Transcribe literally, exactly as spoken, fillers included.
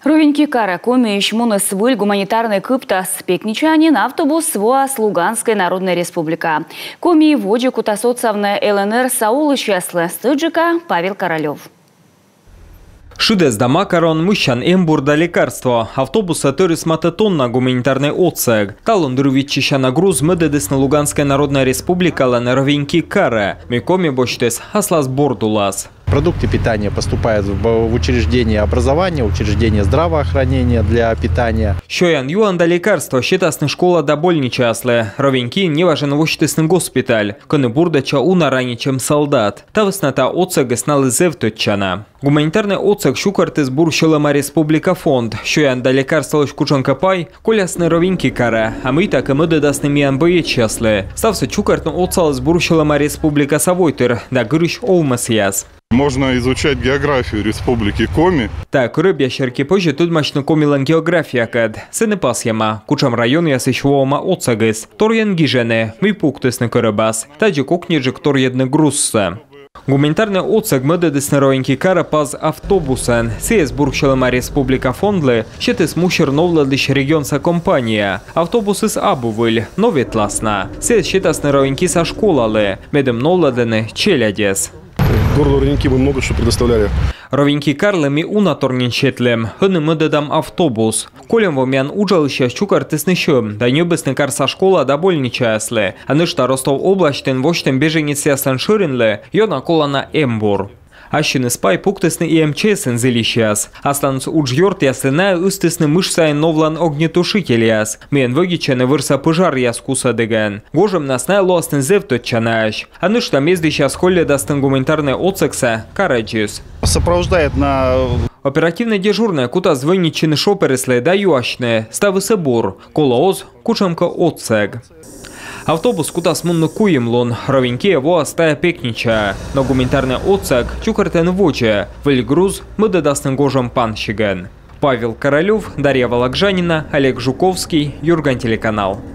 Ровеньки кара коми ищмуны свыль гуманитарный кыпта спекничанин автобус СВОАС Луганской Народной Республика. Коми воджи кутасоцавна ЛНР Саул исчеслы. Стыджика Павел Королев. Шидес да макарон мыщан эмбурда лекарство. Автобуса терис мататонна гуманитарный отсег. Талон друвичища на груз медедес на Луганская Народная Республика лана ровеньки кара. Микоми бочтес аслас бордулас. Продукты питания поступают в учреждения образования, учреждения здравоохранения для питания. Шоян юан да лекарство считасны школа да больничаслы. Ровеньки не важен вочтесный госпиталь. Коны бурдача уна ранее, чем солдат. Тавысната отсег сналы зевточана. Гуманитарный отсег шукартес бурщелама республика фонд. Шоян да лекарство шкучонка пай, колясны ровеньки кара. А мы так и мы дадасны миан боечаслы. Стався чукартный отсал с бурщелама республика Савойтер. Да грыш оумасияс. Можно изучать географию республики Коми. Так, рыбья щерки позже тут мощно комилан география кад. Сыны пасьяма, кучам район я сыщевома отсагыс. Торьен гижене, мы пуктесны корабас. Таджи кокнежик торьедны грузса. Гуманитарный отсек медедес на ровеньки кара паз автобусен. Сеес бургшелема республика фондлы, щетес мушер новладыш регионса компания. Автобусы с абувыль, новетласна. Сеес щетас на ровеньки со школалы, медем новладены челядес. Городу Ровеньки мы много что предоставляли. Ровеньки карлами унаторнинчетлем, хыны мы дадам автобус. Колем вомян ужалища щукартесны щем, да небесны карса школа да больничасле. А нышта Ростов облаштен воштен беженец яслен ширинле, йона колана эмбур. Ащины спай пуктесны и МЧСен зелищас. Астанц уджьорт ясленая устесны мышсайн новлан огнетушителяс. Мен вогичены вырса пожар яскуса деген. Гожем насная лостен зевточчанааш. А нышта мездыщас холле дастен гуманитарный отсекса караджис. Сопровождает на... Оперативно дежурная кута звоничины шопересле да юашне. Ставы собор. Колооз кучамка отсег. Автобус куда смунно куемлон, ровеньки его остая пекнича. Но гуманитарный отсек чукартен воче, вельгруз мы дадастым гожем панщиген. Павел Королев, Дарья Вологжанина, Олег Жуковский, Юрган телеканал.